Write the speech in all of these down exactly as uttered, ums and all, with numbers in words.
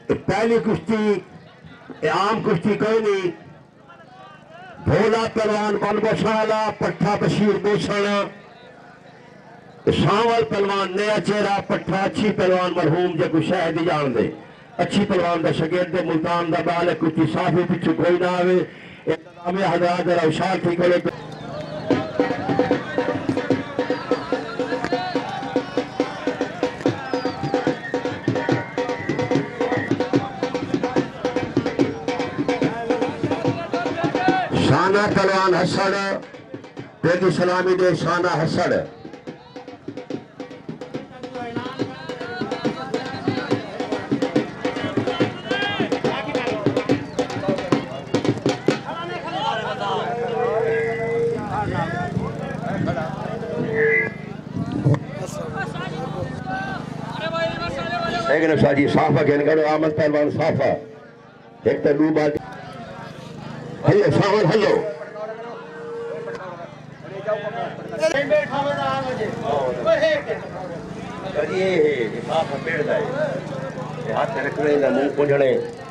पहली कुश्ती आम कुश्ती कोई नहीं। भोला पहलवान बन बशाला पट्ठा बशीर भूषण, सावल पहलवान नया चेहरा पट्ठा अच्छी पहलवान मरहूम जो कुछ शायद ही जान दे अच्छी पहलवान का शगिर्द मुल्तान का बाल है कुछ साफी पिछू कोई ना आवे इंतजाम हजरात जरा उशार ठीक हो। शाना पहलवान हसड़ पहली सलामी दे शाना हसड़ एक साजी साफा कहने का आमद पहलवान साफा एक तो दो बार हेलो सावन हेलो ये साफा पेड़ दा है हाथ रखने ना मुंह पोंझणे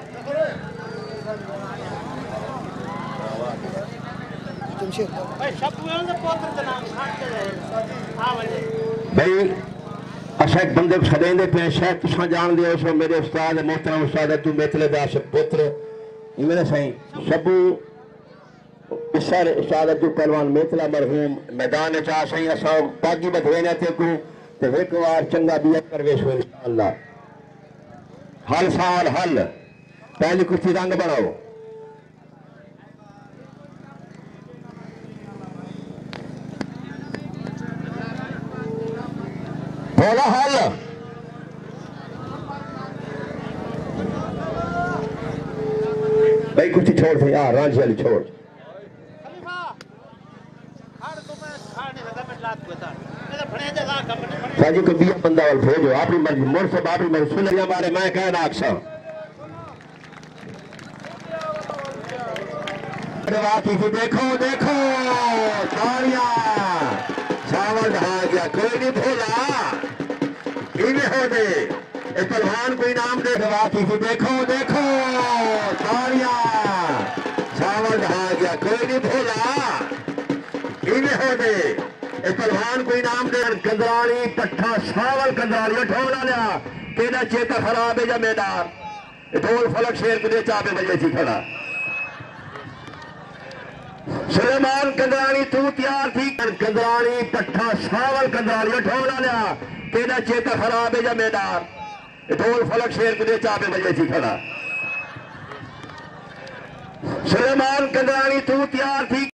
भाई असा एक बंदे को सदेंदे पे शायद तुसा जान दियो सो मेरे उस्ताद मोहतरम उस्ताद तू मेतले दास पुत्र इवें सही सबू बिसर उस्ताद तू पहलवान मेतला मरहूम मैदान चा सही असा पागी बधवेने ते को ते एक बार चंगा बिया करवे सो इंशाअल्लाह। हल साल हल पहली कुश्ती रंग बनाओ बोला हल भाई कुछ छोड़ थे यार रांझी वाली छोड़ साजी को बिया बंदा वाल भेजो आपकी मर्जी मोर से बापी मर्जी सुन लिया मारे मैं कहना अक्सर देखो देखो तालियां सावन आ गया कोई नहीं भूला इन्हें हो दे इस पहलवान को इनाम दे देखो देखो तालियां सावन आ गया कोई नहीं भूला इन्हें हो दे इस पहलवान को इनाम दे। कंदराली पट्ठा सावल कंदराली ठोला लिया तेरा चेता खराब है जमेदार ढोल फलक शेर को दे चाबे बजे थी खड़ा सुलेमान कंदराली तू तैयार थी कंदराली पट्ठा सावल कंदराली ठोला लिया तेरा चेता खराब है जमेदार ढोल फलक शेर को दे चाबे बजे थी खड़ा सुलेमान कंदराली तू तैयार थी